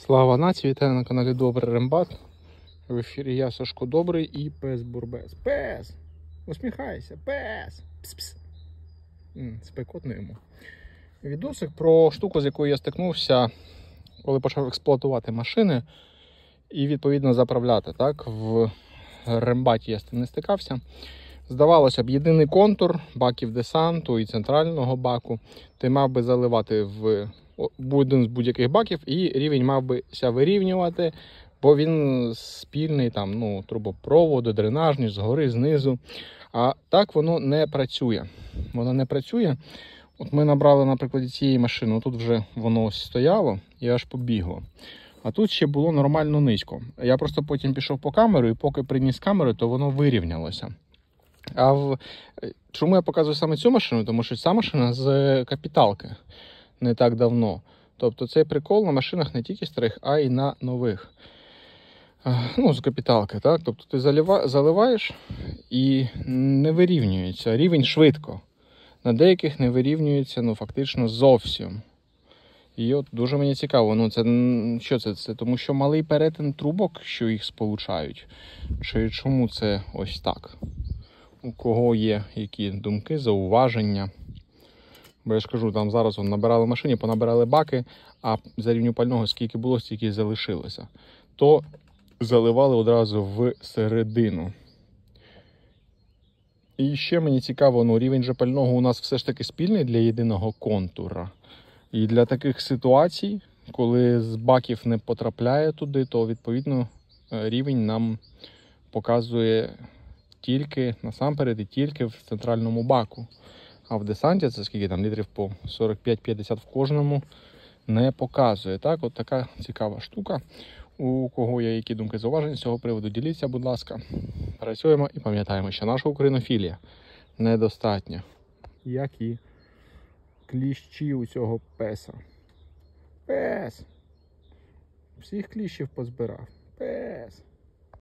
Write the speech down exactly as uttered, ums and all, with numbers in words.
Слава нації, вітаю на каналі Добрий Рембат. В ефірі я, Сашко Добрий, і пес Бурбес. Пес! Усміхайся, пес! Пс-пс! Спекотно йому. Відосик про штуку, з якою я стикнувся, коли почав експлуатувати машини і відповідно заправляти. Так? В Рембаті я з цим не стикався. Здавалося б, єдиний контур баків десанту і центрального баку. Ти мав би заливати в один з будь-яких баків, і рівень мав бися вирівнювати, бо він спільний, там, ну, трубопроводи, дренажні, згори, знизу. А так воно не працює. Воно не працює. От ми набрали, на прикладі цієї машини, тут вже воно стояло і аж побігло. А тут ще було нормально низько. Я просто потім пішов по камеру, і поки приніс камеру, то воно вирівнялося. А в... чому я показую саме цю машину? Тому що ця машина з капіталки не так давно. Тобто цей прикол на машинах не тільки старих, а й на нових. Ну, з капіталки, так? Тобто ти залива... заливаєш і не вирівнюється. Рівень швидко. На деяких не вирівнюється, ну, фактично зовсім. І от дуже мені цікаво, ну, це що це? Це тому що малий перетин трубок, що їх сполучають? Чи чому це ось так? У кого є які думки, зауваження? Бо я ж кажу, там зараз вон, набирали машині, понабирали баки, а за рівню пального скільки було, стільки і залишилося. То заливали одразу в середину. І ще мені цікаво, ну, рівень же пального у нас все ж таки спільний для єдиного контура. І для таких ситуацій, коли з баків не потрапляє туди, то відповідно рівень нам показує тільки, насамперед, і тільки в центральному баку. А в десанті, це скільки там, літрів по сорок п'ять п'ятдесят в кожному, не показує. Так, от така цікава штука. У кого є які думки, зауваження з цього приводу, діліться, будь ласка. Працюємо і пам'ятаємо, що наша українофілія недостатня. Як і кліщі у цього песа. Пес! Всіх кліщів позбирав. Пес!